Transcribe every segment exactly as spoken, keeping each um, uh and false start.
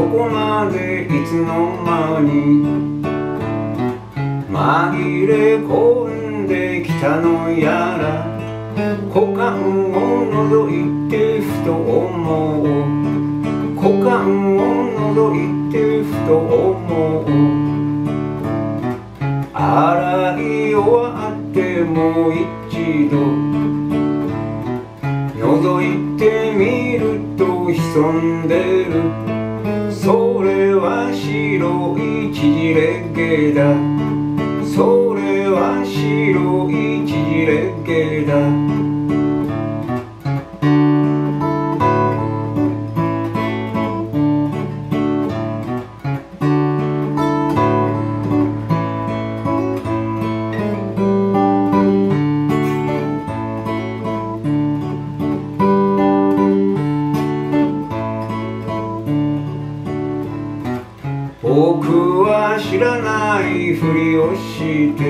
こまでいつの間に紛れ込んできたのやら。股間を覗いてふと思う。股間を覗いてふと思う。洗い終わってもう一度覗いてみると潜んでる。それは白い縮れ毛だ。それは白い縮れ毛だ。僕は知らないふりをして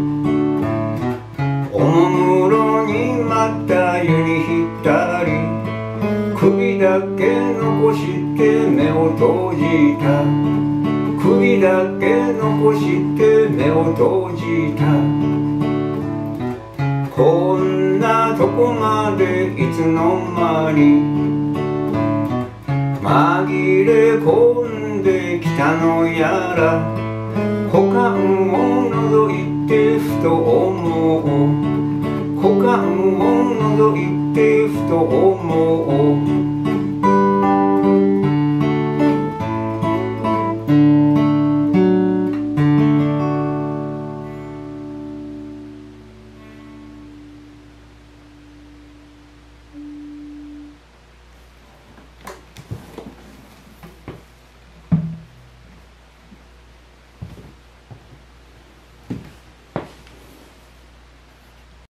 おもむろにまた湯に浸り、首だけ残して目を閉じた。首だけ残して目を閉じた。こんなとこまでいつの間に紛れ込んできたのやら。股間を覗いてふと思う。股間を覗いてふと思う。